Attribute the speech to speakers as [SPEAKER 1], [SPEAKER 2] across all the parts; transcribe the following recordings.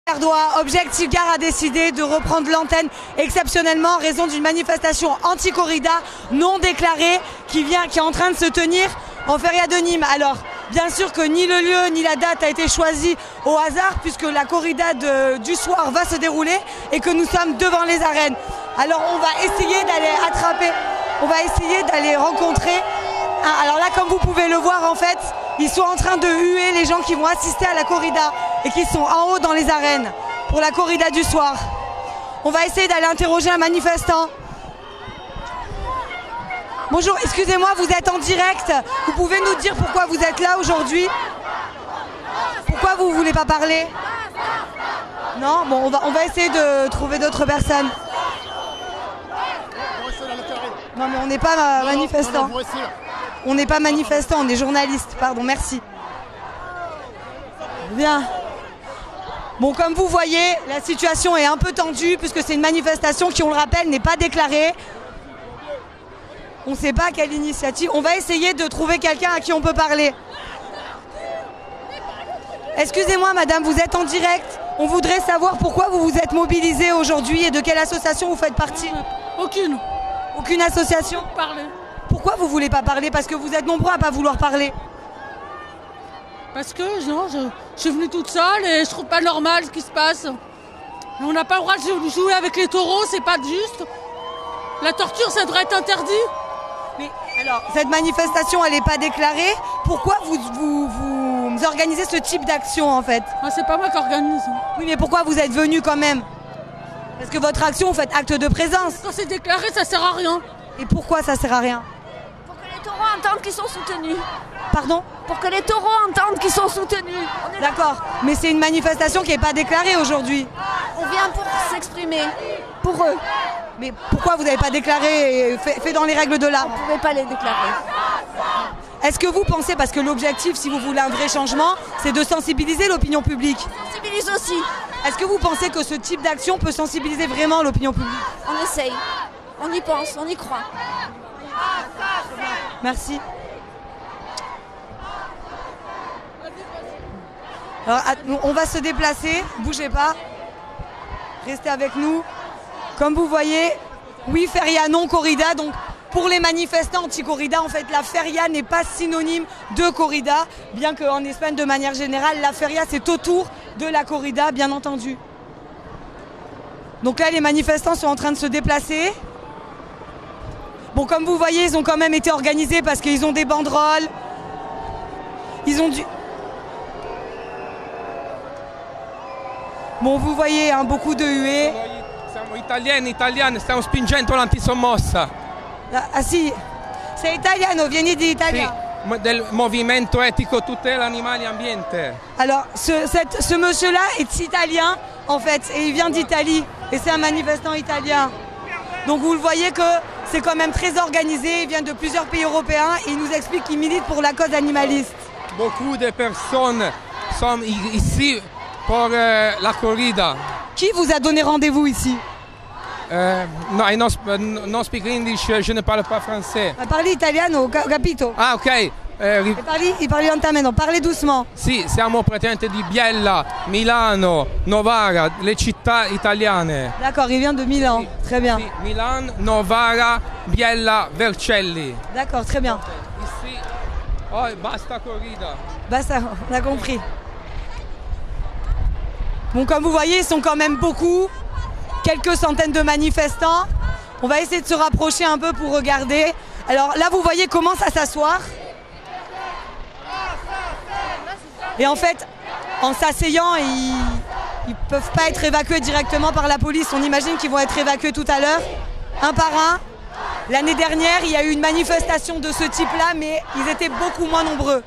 [SPEAKER 1] Objectif Gare a décidé de reprendre l'antenne exceptionnellement en raison d'une manifestation anti-corrida non déclarée qui est en train de se tenir en feria de Nîmes. Alors, bien sûr que ni le lieu ni la date a été choisi au hasard puisque la corrida du soir va se dérouler et que nous sommes devant les arènes. Alors, on va essayer d'aller rencontrer. Alors là, comme vous pouvez le voir, en fait, ils sont en train de huer les gens qui vont assister à la corrida et qui sont en haut dans les arènes pour la corrida du soir. On va essayer d'aller interroger un manifestant. Bonjour, excusez-moi, vous êtes en direct. Vous pouvez nous dire pourquoi vous êtes là aujourd'hui? Pourquoi vous ne voulez pas parler? Non? Bon, on va essayer de trouver d'autres personnes. Non, mais on n'est pas manifestant. On n'est pas manifestant, on est journaliste. Pardon, merci. Bien. Bon, comme vous voyez, la situation est un peu tendue puisque c'est une manifestation qui, on le rappelle, n'est pas déclarée. On ne sait pas quelle initiative. On va essayer de trouver quelqu'un à qui on peut parler. Excusez-moi, madame, vous êtes en direct. On voudrait savoir pourquoi vous vous êtes mobilisée aujourd'hui et de quelle association vous faites partie.
[SPEAKER 2] Aucune.
[SPEAKER 1] Aucune association?
[SPEAKER 2] Parler.
[SPEAKER 1] Pourquoi vous ne voulez pas parler? Parce que vous êtes nombreux à ne pas vouloir parler.
[SPEAKER 2] Parce que non, je suis venue toute seule et je trouve pas normal ce qui se passe. On n'a pas le droit de jouer avec les taureaux, c'est pas juste. La torture, ça devrait être interdit.
[SPEAKER 1] Mais alors, cette manifestation, elle n'est pas déclarée. Pourquoi vous organisez ce type d'action, en fait?
[SPEAKER 2] Ah, c'est pas moi qui organise.
[SPEAKER 1] Oui, mais pourquoi vous êtes venu quand même? Parce que votre action, vous faites acte de présence.
[SPEAKER 2] Quand c'est déclaré, ça sert à rien.
[SPEAKER 1] Et pourquoi ça sert à rien?
[SPEAKER 3] Pour que les taureaux entendent qu'ils sont soutenus.
[SPEAKER 1] Pardon?
[SPEAKER 3] Pour que les taureaux entendent qu'ils sont soutenus.
[SPEAKER 1] D'accord, mais c'est une manifestation qui n'est pas déclarée aujourd'hui.
[SPEAKER 3] On vient pour s'exprimer, pour eux.
[SPEAKER 1] Mais pourquoi vous n'avez pas déclaré et fait dans les règles de l'art?
[SPEAKER 3] On ne pouvait pas les déclarer.
[SPEAKER 1] Est-ce que vous pensez, parce que l'objectif, si vous voulez un vrai changement, c'est de sensibiliser l'opinion publique?
[SPEAKER 3] On sensibilise aussi.
[SPEAKER 1] Est-ce que vous pensez que ce type d'action peut sensibiliser vraiment l'opinion publique?
[SPEAKER 3] On essaye, on y pense, on y croit.
[SPEAKER 1] Merci. Alors, on va se déplacer, bougez pas, restez avec nous. Comme vous voyez, oui, feria non corrida, donc pour les manifestants anti-corrida, en fait, la feria n'est pas synonyme de corrida, bien qu'en Espagne, de manière générale, la feria, c'est autour de la corrida, bien entendu. Donc là, les manifestants sont en train de se déplacer. Bon, comme vous voyez, ils ont quand même été organisés parce qu'ils ont des banderoles. Ils ont dû... Bon, vous voyez, hein, beaucoup de huées.
[SPEAKER 4] Siamo italiani, stiamo spingendo l'antisommossa.
[SPEAKER 1] Ah si, sei italiano, vieni d'Italia.
[SPEAKER 4] Sì, del movimento etico tutela animali ambiente.
[SPEAKER 1] Alors, ce monsieur-là est italien, en fait, et il vient d'Italie. Et c'est un manifestant italien. Donc vous le voyez que c'est quand même très organisé, il vient de plusieurs pays européens et il nous explique qu'il milite pour la cause animaliste.
[SPEAKER 4] Beaucoup de personnes sont ici pour la corrida.
[SPEAKER 1] Qui vous a donné rendez-vous ici?
[SPEAKER 4] No, I non speak English, je ne parle pas français.
[SPEAKER 1] Parli italiano, capito?
[SPEAKER 4] Ah, ok.
[SPEAKER 1] Il parli lentamente, parlez doucement.
[SPEAKER 4] Sì, siamo praticamente di Biella, Milano, Novara, le città italiane.
[SPEAKER 1] D'accord, il vient de Milan,
[SPEAKER 4] Sì,
[SPEAKER 1] très bien.
[SPEAKER 4] Sì, Milan, Novara, Biella, Vercelli.
[SPEAKER 1] D'accord, très bien.
[SPEAKER 4] Ici, oh, basta corrida.
[SPEAKER 1] Bah ça, on a compris. Bon, comme vous voyez, ils sont quand même beaucoup. Quelques centaines de manifestants. On va essayer de se rapprocher un peu pour regarder. Alors là, vous voyez comment ça s'asseoir. Et en fait, en s'asseyant, ils ne peuvent pas être évacués directement par la police. On imagine qu'ils vont être évacués tout à l'heure, un par un. L'année dernière, il y a eu une manifestation de ce type-là, mais ils étaient beaucoup moins nombreux.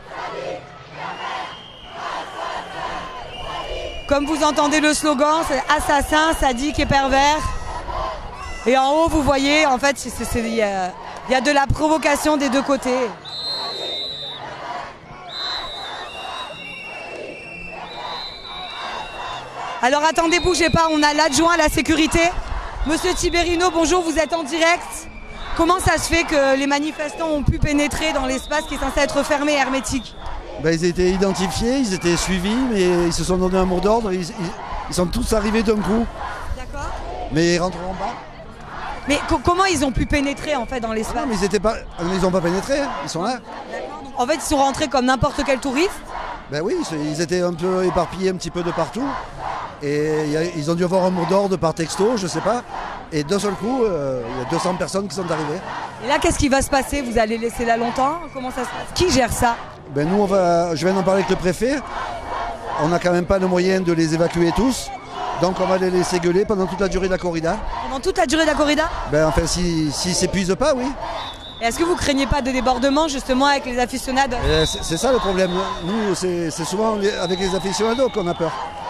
[SPEAKER 1] Comme vous entendez le slogan, c'est assassin, sadique et pervers. Et en haut, vous voyez, en fait, il y a de la provocation des deux côtés. Alors attendez, bougez pas, on a l'adjoint à la sécurité. Monsieur Tiberino, bonjour, vous êtes en direct. Comment ça se fait que les manifestants ont pu pénétrer dans l'espace qui est censé être fermé et hermétique?
[SPEAKER 5] Ils étaient identifiés, ils étaient suivis, mais ils se sont donné un mot d'ordre. Ils sont tous arrivés d'un coup,
[SPEAKER 1] D'accord.
[SPEAKER 5] mais ils rentreront pas.
[SPEAKER 1] Mais comment ils ont pu pénétrer en fait dans
[SPEAKER 5] Ah non,
[SPEAKER 1] l'espace?
[SPEAKER 5] mais ils n'ont pas pénétré, hein. Ils sont là.
[SPEAKER 1] En fait, ils sont rentrés comme n'importe quel touriste.
[SPEAKER 5] Ben oui, ils étaient un peu éparpillés un petit peu de partout. Et ils ont dû avoir un mot d'ordre par texto, je sais pas. Et d'un seul coup, il y a 200 personnes qui sont arrivées.
[SPEAKER 1] Et là, qu'est-ce qui va se passer? Vous allez laisser là longtemps? Comment ça se passe? Qui gère ça?
[SPEAKER 5] Ben nous, je viens d'en parler avec le préfet. On n'a quand même pas le moyen de les évacuer tous. Donc on va les laisser gueuler pendant toute la durée de la corrida.
[SPEAKER 1] Pendant toute la durée de la corrida?
[SPEAKER 5] Ben enfin, s'ils s'épuisent pas, oui.
[SPEAKER 1] Et est-ce que vous craignez pas de débordement justement avec les aficionados?
[SPEAKER 5] C'est ça le problème. Nous, c'est souvent avec les aficionados qu'on a peur.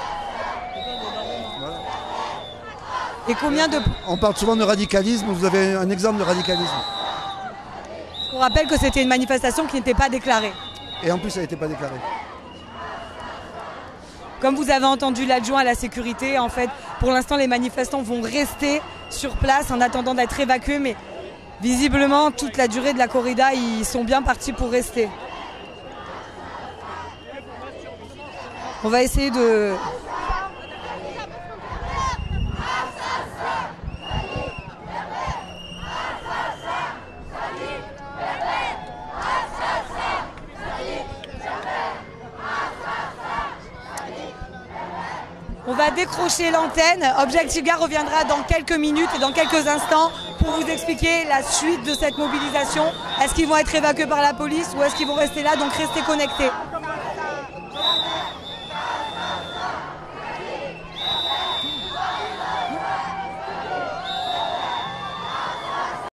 [SPEAKER 1] Et combien de...
[SPEAKER 5] On parle souvent de radicalisme. Vous avez un exemple de radicalisme.
[SPEAKER 1] On rappelle que c'était une manifestation qui n'était pas déclarée.
[SPEAKER 5] Et en plus, ça n'était pas déclaré.
[SPEAKER 1] Comme vous avez entendu l'adjoint à la sécurité, en fait, pour l'instant, les manifestants vont rester sur place en attendant d'être évacués, mais visiblement, toute la durée de la corrida, ils sont bien partis pour rester. On va essayer de... On va décrocher l'antenne. Objectif Gare reviendra dans quelques minutes et dans quelques instants pour vous expliquer la suite de cette mobilisation. Est-ce qu'ils vont être évacués par la police ou est-ce qu'ils vont rester là? Donc restez connectés.